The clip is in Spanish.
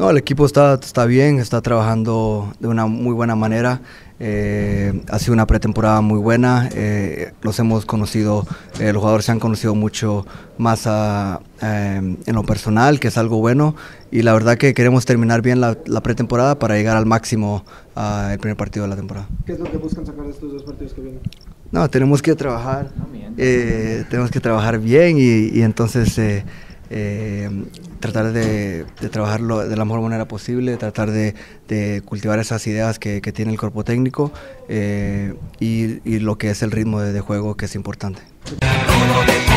No, el equipo está bien, está trabajando de una muy buena manera. Ha sido una pretemporada muy buena. Los hemos conocido, los jugadores se han conocido mucho más en lo personal, que es algo bueno. Y la verdad que queremos terminar bien la pretemporada para llegar al máximo el primer partido de la temporada. ¿Qué es lo que buscan sacar de estos 2 partidos que vienen? No, tenemos que trabajar bien y entonces tratar de trabajarlo de la mejor manera posible, tratar de cultivar esas ideas que tiene el cuerpo técnico y lo que es el ritmo de juego, que es importante.